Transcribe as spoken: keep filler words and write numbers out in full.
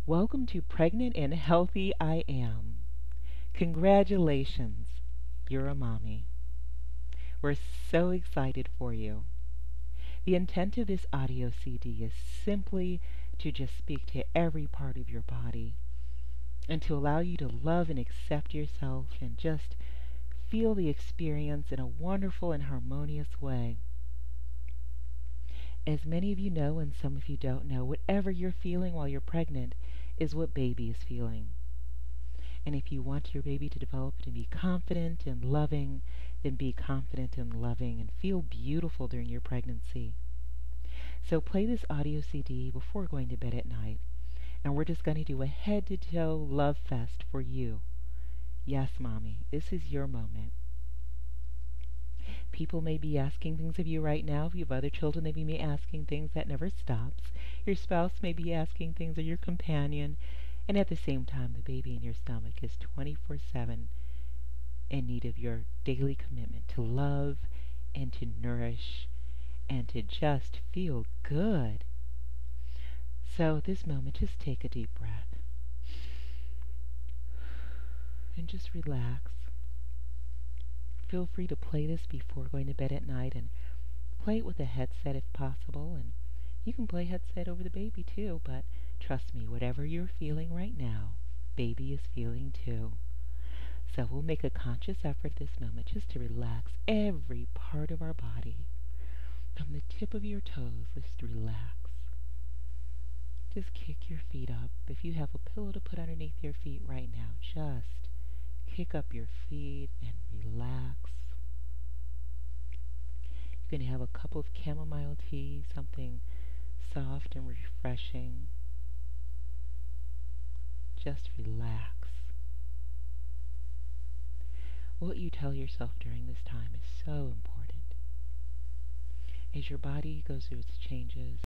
Welcome to Pregnant and Healthy I Am. Congratulations, you're a mommy. We're so excited for you. The intent of this audio C D is simply to just speak to every part of your body and to allow you to love and accept yourself and just feel the experience in a wonderful and harmonious way. As many of you know and some of you don't know, whatever you're feeling while you're pregnant is what baby is feeling. And if you want your baby to develop and be confident and loving, then be confident and loving and feel beautiful during your pregnancy. So play this audio C D before going to bed at night, and we're just going to do a head-to-toe love fest for you. Yes, Mommy, this is your moment. People may be asking things of you right now. If you have other children, they may be asking things. That never stops. Your spouse may be asking things of your companion. And at the same time, the baby in your stomach is twenty-four seven in need of your daily commitment to love and to nourish and to just feel good. So at this moment, just take a deep breath and just relax. Feel free to play this before going to bed at night and play it with a headset if possible. And you can play headset over the baby too, but trust me, whatever you're feeling right now, baby is feeling too. So we'll make a conscious effort this moment just to relax every part of our body. From the tip of your toes, just relax. Just kick your feet up. If you have a pillow to put underneath your feet right now, just kick up your feet and relax. You're going to have a cup of chamomile tea, something soft and refreshing. Just relax. What you tell yourself during this time is so important. As your body goes through its changes,